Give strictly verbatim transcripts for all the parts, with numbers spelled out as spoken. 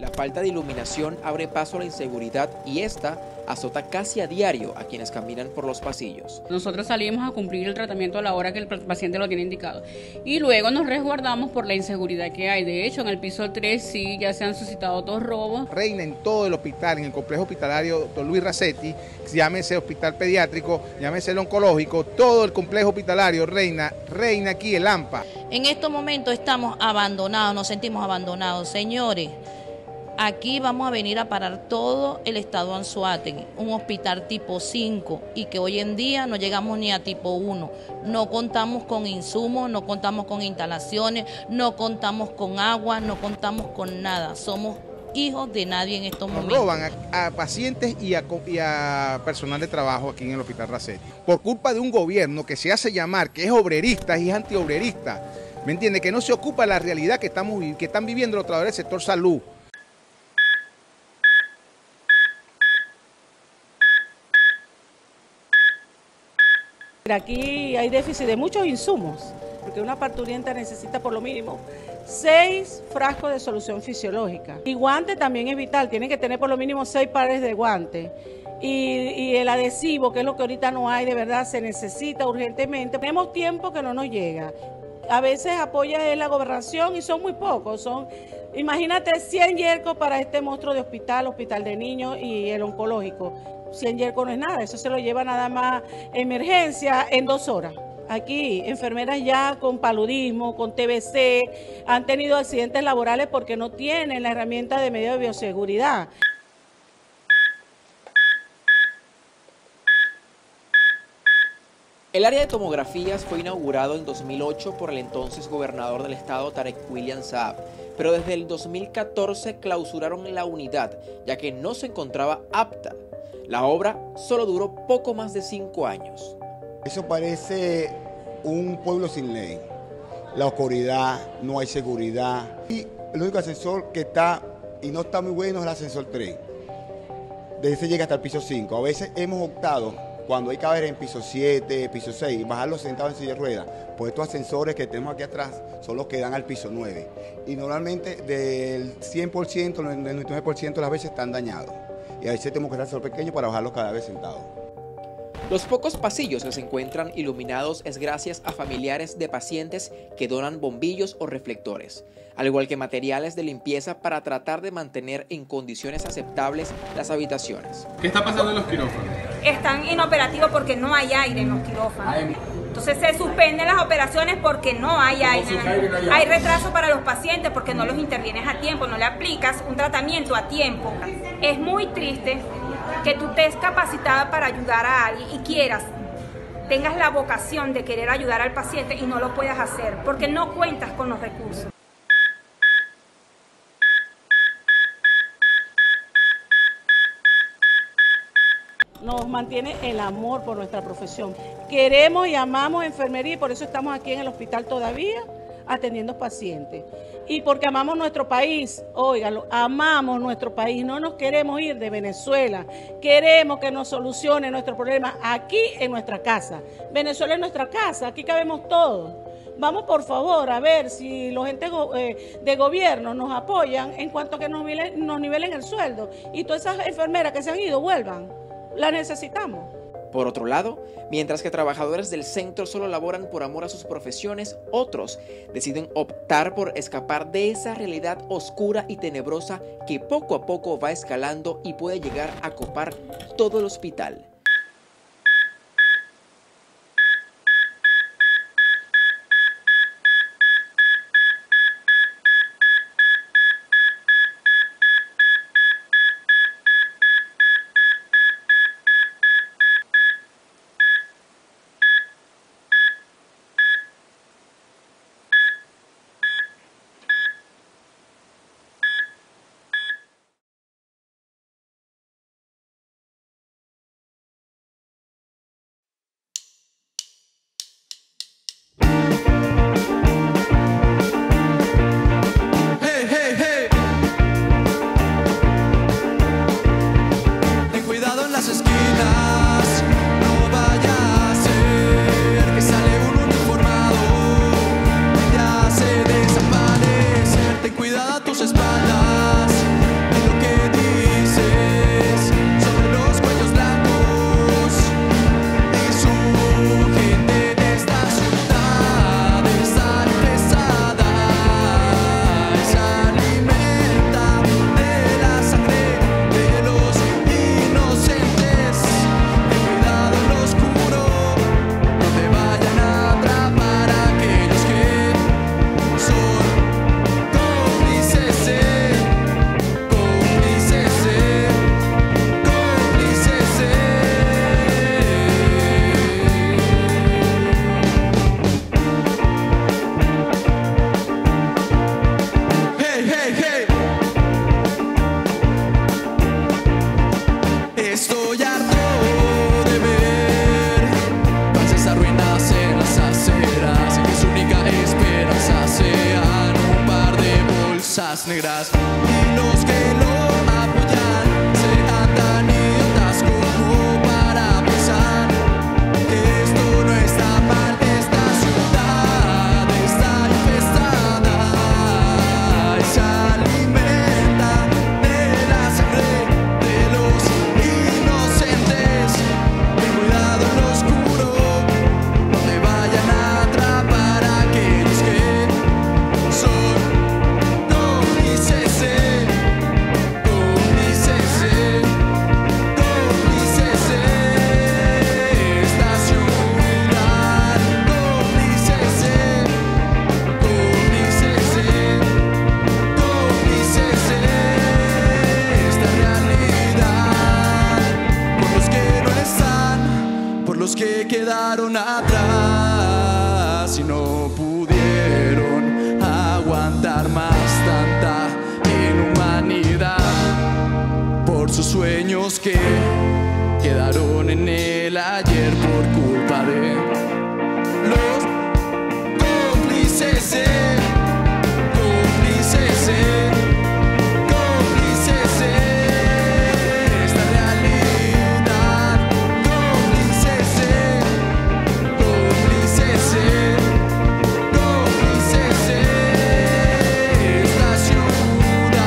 La falta de iluminación abre paso a la inseguridad y esta azota casi a diario a quienes caminan por los pasillos. Nosotros salimos a cumplir el tratamiento a la hora que el paciente lo tiene indicado y luego nos resguardamos por la inseguridad que hay. De hecho, en el piso tres sí ya se han suscitado dos robos. Reina en todo el hospital, en el complejo hospitalario doctor Luis Racetti, llámese hospital pediátrico, llámese el oncológico, todo el complejo hospitalario reina, reina aquí el AMPA. En estos momentos estamos abandonados, nos sentimos abandonados, señores. Aquí vamos a venir a parar todo el estado Anzoátegui, un hospital tipo cinco y que hoy en día no llegamos ni a tipo uno. No contamos con insumos, no contamos con instalaciones, no contamos con agua, no contamos con nada. Somos hijos de nadie en estos momentos. Nos roban a, a pacientes y a, y a personal de trabajo aquí en el hospital Racetti. Por culpa de un gobierno que se hace llamar, que es obrerista y es antiobrerista, ¿me entiende? Que no se ocupa de la realidad que, estamos, que están viviendo los trabajadores del sector salud. Aquí hay déficit de muchos insumos, porque una parturienta necesita por lo mínimo seis frascos de solución fisiológica. Y guante también es vital, tienen que tener por lo mínimo seis pares de guantes. Y, y el adhesivo, que es lo que ahorita no hay, de verdad se necesita urgentemente. Tenemos tiempo que no nos llega. A veces apoya la gobernación y son muy pocos. Son, imagínate, cien yercos para este monstruo de hospital, hospital de niños y el oncológico. cien yercos no es nada, eso se lo lleva nada más emergencia en dos horas. Aquí, enfermeras ya con paludismo, con T B C, han tenido accidentes laborales porque no tienen la herramienta de medio de bioseguridad. El área de tomografías fue inaugurado en dos mil ocho por el entonces gobernador del estado, Tarek William Saab, pero desde el dos mil catorce clausuraron la unidad, ya que no se encontraba apta. La obra solo duró poco más de cinco años. Eso parece un pueblo sin ley. La oscuridad, no hay seguridad. Y el único ascensor que está y no está muy bueno es el ascensor tres. De ese llega hasta el piso cinco. A veces hemos optado, cuando hay que haber en piso siete, piso seis, bajarlos sentados en silla de ruedas, pues estos ascensores que tenemos aquí atrás son los que dan al piso nueve. Y normalmente del cien por ciento, del noventa y nueve por ciento de las veces están dañados. Y a veces tenemos que hacer pequeño para bajarlos cada vez sentados. Los pocos pasillos que se encuentran iluminados es gracias a familiares de pacientes que donan bombillos o reflectores, al igual que materiales de limpieza para tratar de mantener en condiciones aceptables las habitaciones. ¿Qué está pasando en los quirófanos? Están inoperativos porque no hay aire en los quirófanos. Entonces se suspenden las operaciones porque no hay aire. Hay retraso para los pacientes porque no los intervienes a tiempo, no le aplicas un tratamiento a tiempo. Es muy triste que tú estés capacitada para ayudar a alguien y quieras, tengas la vocación de querer ayudar al paciente y no lo puedas hacer porque no cuentas con los recursos. Nos mantiene el amor por nuestra profesión. Queremos y amamos enfermería y por eso estamos aquí en el hospital todavía atendiendo pacientes. Y porque amamos nuestro país, óigalo, amamos nuestro país, no nos queremos ir de Venezuela, queremos que nos solucione nuestro problema aquí en nuestra casa. Venezuela es nuestra casa, aquí cabemos todos. Vamos por favor a ver si los entes de gobierno nos apoyan en cuanto a que nos nivelen, nos nivelen el sueldo y todas esas enfermeras que se han ido vuelvan. La necesitamos. Por otro lado, mientras que trabajadores del centro solo laboran por amor a sus profesiones, otros deciden optar por escapar de esa realidad oscura y tenebrosa que poco a poco va escalando y puede llegar a copar todo el hospital. Tus espaldas. camisas negras y los que lo apoyan sean tan idiotas como para pensar que esto no está mal. Esta ciudad está infestada y se alimenta de la sangre de los inocentes. Ten cuidado en lo oscuro, no te vayan a atrapar a aquellos que son cómplices, cómplices, cómplices. Esta ciudad, cómplices, cómplices, cómplices. Esta realidad, por los que no están, por los que quedaron atrás y no pudieron aguantar más tanta inhumanidad, por sus sueños que quedaron en el ayer por culpa de los cómplices, cómplices, cómplices. Esta realidad, cómplices, cómplices, cómplices. Esta ciudad.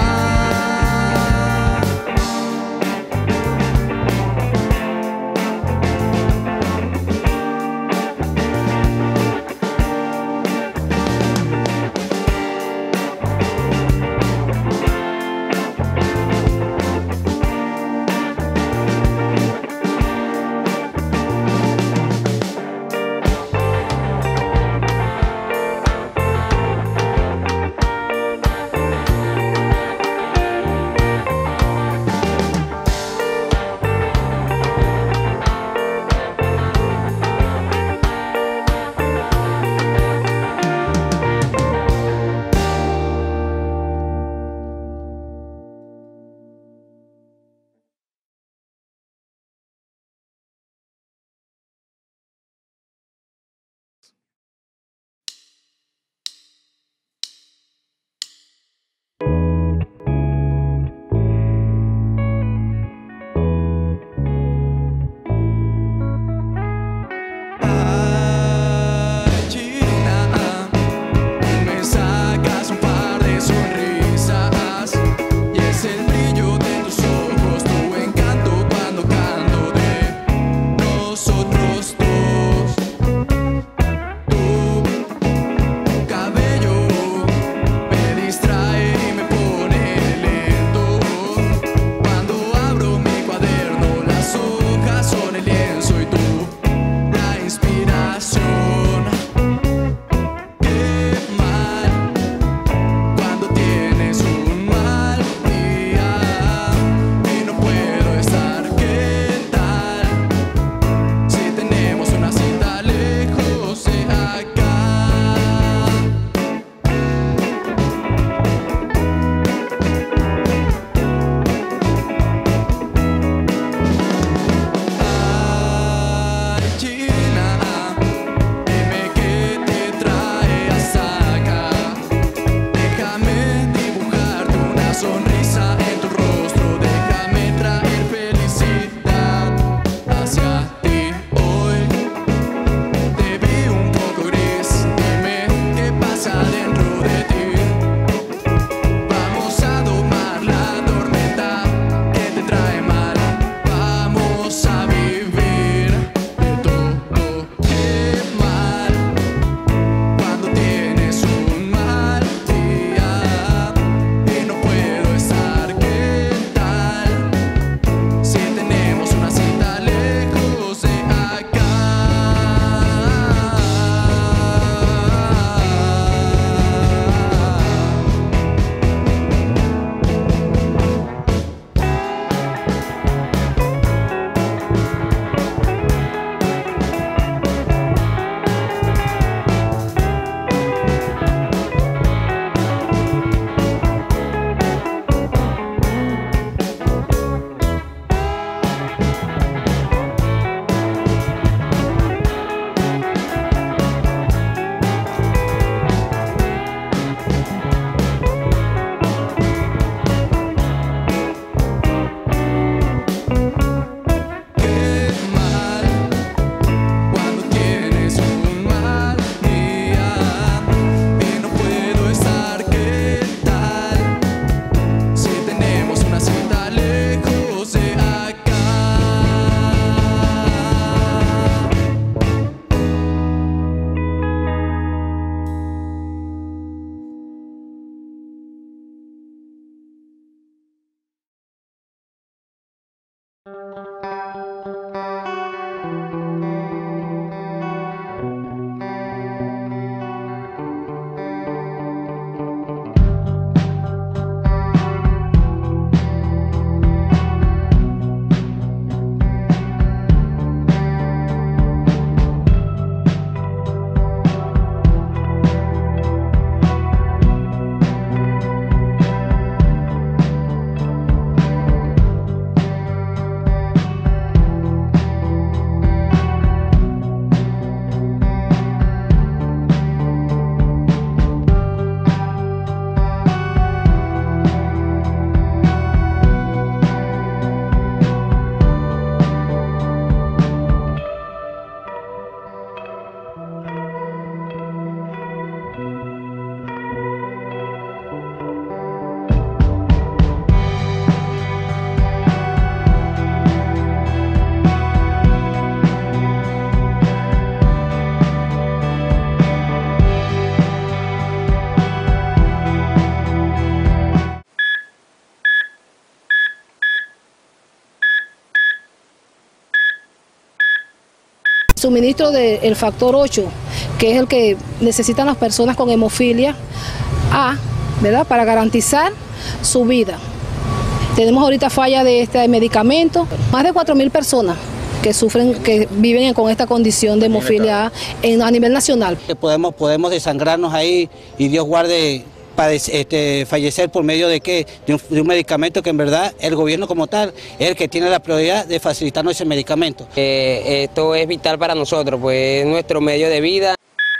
suministro del factor ocho, que es el que necesitan las personas con hemofilia A, ¿verdad?, para garantizar su vida. Tenemos ahorita falla de este medicamento, más de cuatro mil personas que sufren, que viven con esta condición de hemofilia A en, a nivel nacional. Podemos, podemos desangrarnos ahí y Dios guarde padece, este, fallecer por medio de, ¿qué? De, un, de un medicamento que en verdad el gobierno como tal es el que tiene la prioridad de facilitarnos ese medicamento. Eh, esto es vital para nosotros, pues es nuestro medio de vida.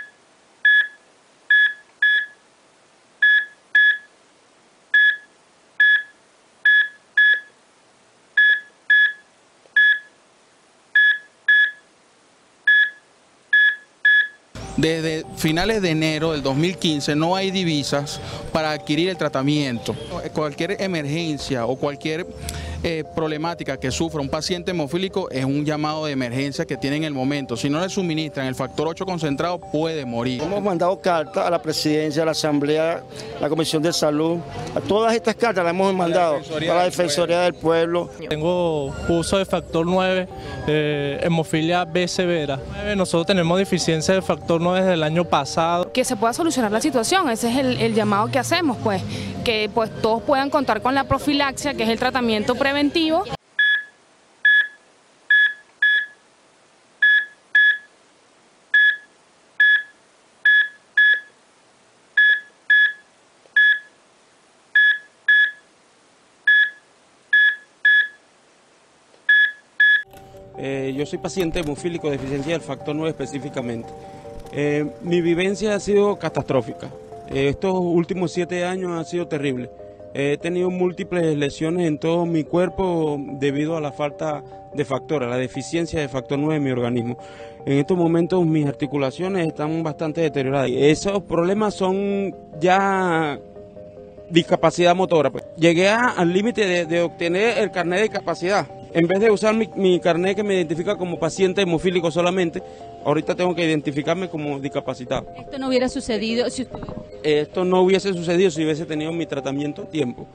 Desde finales de enero del dos mil quince no hay divisas para adquirir el tratamiento. Cualquier emergencia o cualquier eh, problemática que sufra un paciente hemofílico es un llamado de emergencia que tiene en el momento. Si no le suministran el factor ocho concentrado, puede morir. Hemos mandado cartas a la presidencia, a la asamblea, a la comisión de salud. A todas estas cartas las hemos mandado a la Defensoría del Pueblo. Tengo uso de factor nueve, eh, hemofilia B severa. Nosotros tenemos deficiencia de factor nueve desde el año pasado. Que se pueda solucionar la situación, ese es el, el llamado que hacemos, pues, que pues todos puedan contar con la profilaxia, que es el tratamiento preventivo. Eh, yo soy paciente hemofílico de deficiencia del factor nueve específicamente. Eh, mi vivencia ha sido catastrófica. Eh, estos últimos siete años han sido terribles. Eh, he tenido múltiples lesiones en todo mi cuerpo debido a la falta de factor, a la deficiencia de factor nueve en mi organismo. En estos momentos mis articulaciones están bastante deterioradas. Esos problemas son ya discapacidad motora. Pues. Llegué a, al límite de, de obtener el carnet de discapacidad. En vez de usar mi, mi carnet que me identifica como paciente hemofílico solamente, ahorita tengo que identificarme como discapacitado. Esto no hubiera sucedido si... Esto no hubiese sucedido si hubiese tenido mi tratamiento a tiempo.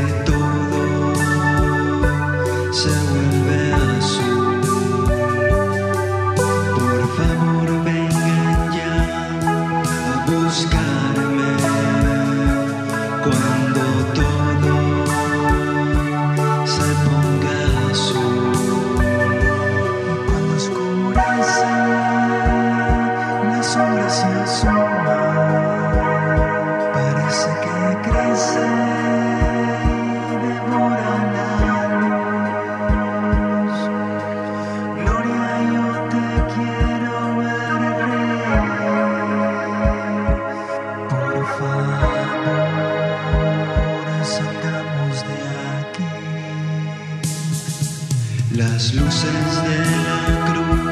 todo se vuelve azul. Por favor vengan ya a buscarme cuando todo se ponga azul. Cuando oscurece, la sombra se asoma, parece que crece y devora la luz. Gloria, yo te quiero ver reír. Por favor, salgamos de aquí. Las luces de la cruz